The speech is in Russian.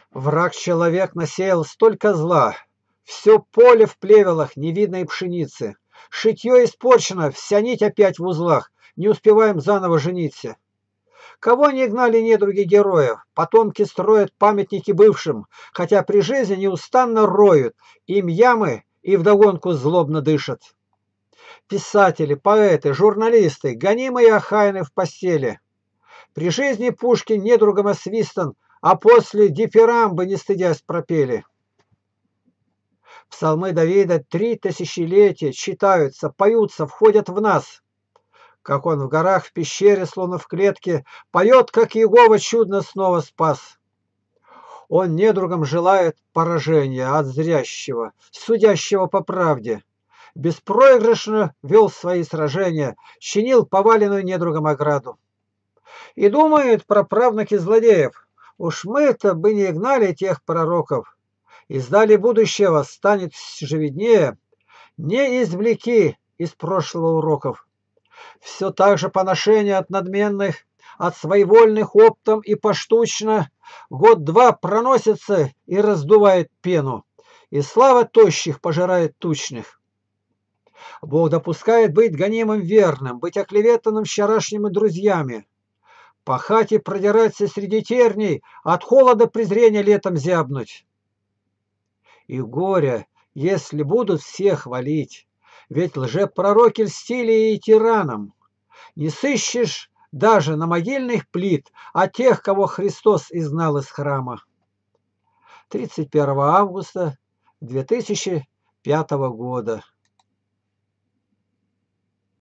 Враг-человек насеял столько зла, все поле в плевелах невидной пшеницы. Шитье испорчено, вся нить опять в узлах, не успеваем заново жениться. Кого не гнали недруги героев, потомки строят памятники бывшим, хотя при жизни неустанно роют, им ямы и вдогонку злобно дышат. Писатели, поэты, журналисты, гонимые охаяны в постели. При жизни Пушкин недругом освистан, а после дифирамбы не стыдясь пропели. Псалмы Давида 3 тысячелетия читаются, поются, входят в нас. Как он в горах, в пещере, словно в клетке, поет, как Иегова чудно снова спас. Он недругам желает поражения от зрящего, судящего по правде. Беспроигрышно вел свои сражения, чинил поваленную недругом ограду. И думают праправнуки злодеев, уж мы-то бы не гнали тех пророков. Из дали будущего станет же виднее, не извлеки из прошлого уроков. Все так же поношение от надменных, от своевольных оптом и поштучно год-два проносится и раздувает пену, и слава тощих пожирает тучных. Бог допускает быть гонимым верным, быть оклеветанным вчерашними друзьями, пахать и продираться среди терней, от холода презрения летом зябнуть. И горе, если будут все хвалить, ведь лжепророки льстили и тиранам. Не сыщешь даже на могильных плит, а тех, кого Христос изгнал из храма. 31 августа 2005 года.